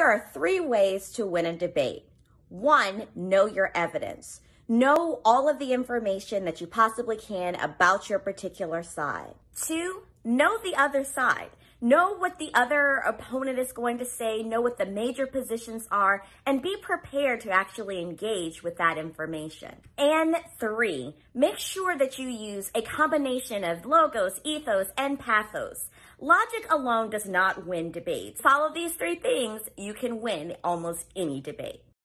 There are 3 ways to win a debate. 1, know your evidence. Know all of the information that you possibly can about your particular side. 2, know the other side. Know what the other opponent is going to say, know what the major positions are, and be prepared to actually engage with that information. And 3, make sure that you use a combination of logos, ethos, and pathos. Logic alone does not win debates. Follow these 3 things, you can win almost any debate.